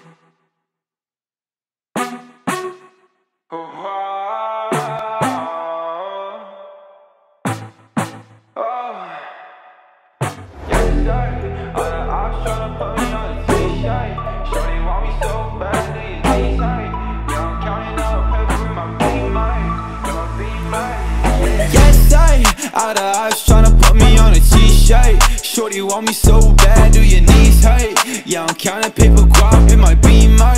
All the eyes tryna put me on a t-shirt. Shorty want me so bad, do your knees hurt? Yeah, I'm counting paper guap in my beamer,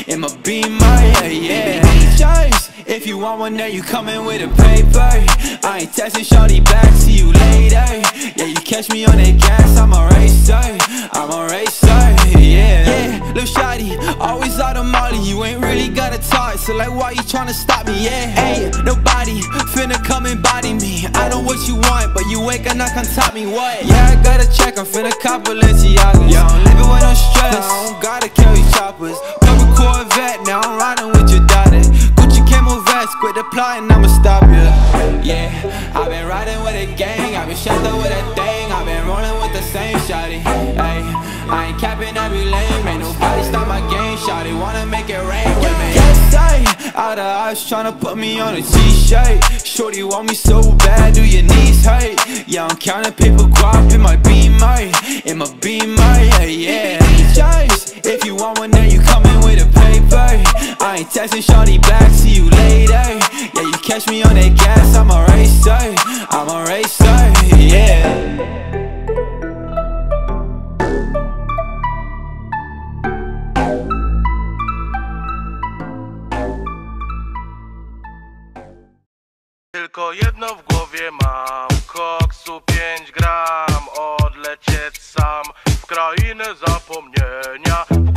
yeah. Choice. If you want one, then you coming with a paper. I ain't texting shorty back, see you later. Yeah, you catch me on that gas, I'm a racer, yeah. Lil' shawty, always out of molly, you ain't really got a talk, so like why you tryna stop me, yeah? Hey, nobody finna come and body me. I know what you want, but you ain't gonna come top me, what? Yeah, I gotta check, I'm finna cop Balenciagas. Yeah, I'm living with no stress, I don't gotta carry choppers. Purple Corvette, now I'm riding with your daughter. Gucci camo vest, quit the plotting, I'ma stop you. Yeah, I've been riding with a gang, I've been shot up with a thing, I've been rolling with the same shawty. Hey, I ain't capping every lane, ain't nobody stop my game, shawty wanna make it rain with me. Yes, all the eyes tryna put me on a t-shirt. Shorty want me so bad, do your knees hurt? Yeah, I'm counting paper guap in my beamer, yeah. Choice. If you want one, then you coming with a paper. I ain't texting shorty back, see you later. Yeah, you catch me on that gas, I'm a racer, yeah. Tylko jedno w głowie mam, koksu 5 gram, odlecieć sam w krainę zapomnienia.